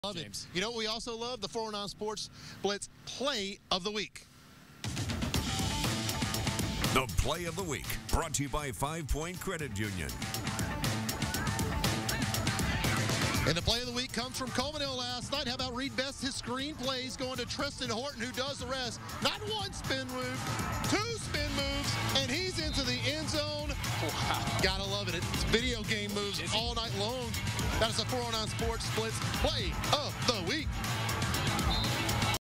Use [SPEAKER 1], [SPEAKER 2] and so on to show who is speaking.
[SPEAKER 1] Love it.
[SPEAKER 2] James.
[SPEAKER 1] You know what we also love? The 409 Sports Blitz Play of the Week.
[SPEAKER 3] The Play of the Week, brought to you by 5 Point Credit Union.
[SPEAKER 1] And the Play of the Week comes from Colmesneil last night. How about Reed Best? His screenplays going to Treston Horton, who does the rest. Not one spin move, 2 spin moves, and he's into the end zone.
[SPEAKER 2] Wow.
[SPEAKER 1] Gotta love it. It's video game moves all night long. That is the 409 Sports Blitz Play of the Week.